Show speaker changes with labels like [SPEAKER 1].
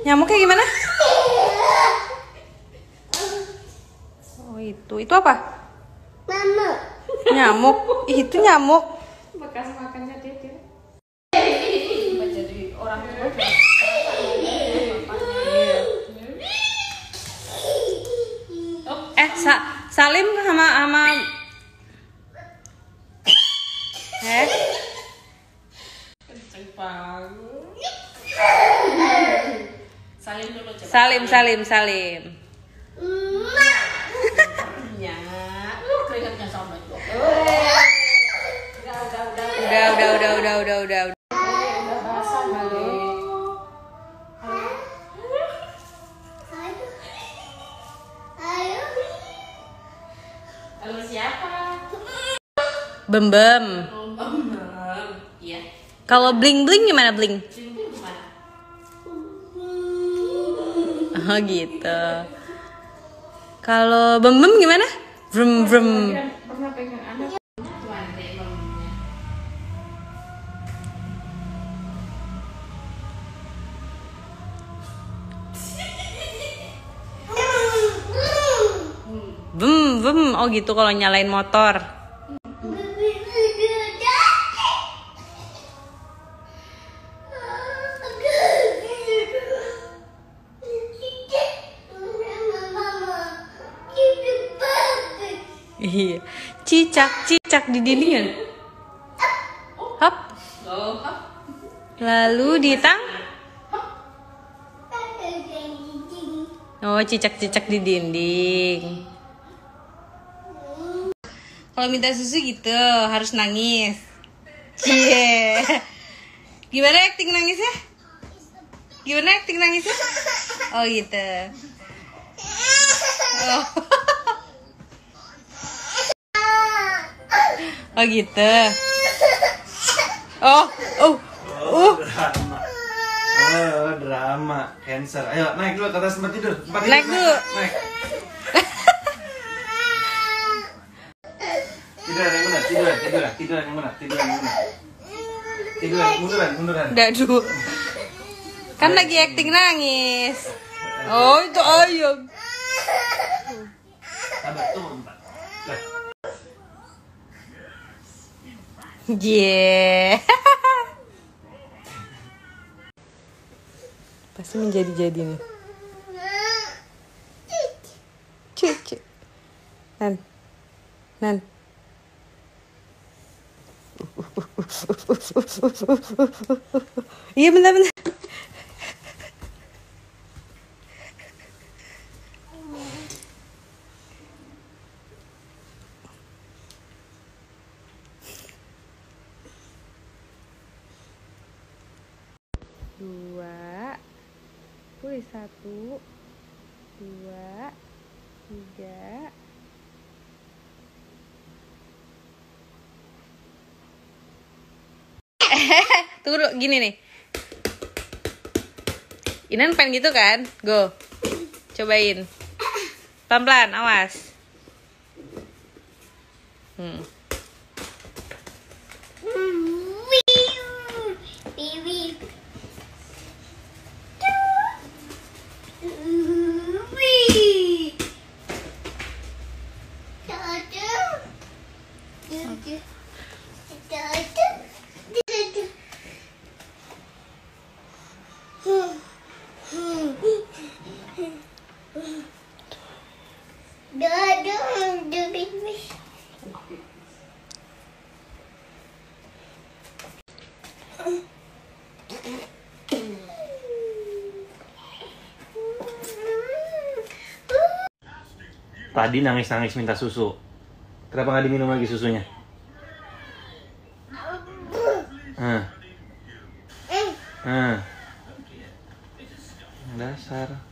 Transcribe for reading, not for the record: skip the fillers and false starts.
[SPEAKER 1] Nyamuknya gimana? Oh itu apa?
[SPEAKER 2] Mama.
[SPEAKER 1] Nyamuk. Itu nyamuk.
[SPEAKER 3] Bekas makannya dia. Jadi orang tua.
[SPEAKER 1] Salim sama
[SPEAKER 3] Kenceng banget. Salim dulu coba.
[SPEAKER 1] Salim.
[SPEAKER 3] Ya, keringatnya sama itu.
[SPEAKER 1] Udah.
[SPEAKER 3] Basah kali. Halo siapa?
[SPEAKER 1] Bembem.
[SPEAKER 3] Iya.
[SPEAKER 1] Kalau bling gimana bling?
[SPEAKER 3] Cincin gimana?
[SPEAKER 1] Oh gitu. Kalau bembem gimana? Vrem.
[SPEAKER 3] Pernah pegang anak. Tuan deh mamanya.
[SPEAKER 1] Vem. Oh gitu kalau nyalain motor. Iya. Cicak di dinding. Hop. Lalu Oh, cicak di dinding. Kalau minta susu gitu harus nangis. Cie. Gimana acting nangisnya? Oh gitu. Oh gitu.
[SPEAKER 4] Drama cancer. Ayo naik dulu ke atas tempat tidur.
[SPEAKER 1] Naik dulu.
[SPEAKER 4] Naik. Tiduran yang mana? Munduran.
[SPEAKER 1] Udah dulu. Kan lagi acting nangis. Oh itu ayam.
[SPEAKER 4] Sabar, tunggu bentar.
[SPEAKER 1] Yeah. Pasti menjadi nih. Cucu. Nan. Iya benar. Dua, tulis 1, 2, 3. Tunggu gini nih. Inan pengen gitu kan? Go. Cobain. Pelan-pelan, awas.
[SPEAKER 4] Tadi nangis minta susu. Kenapa nggak diminum lagi susunya? Dasar.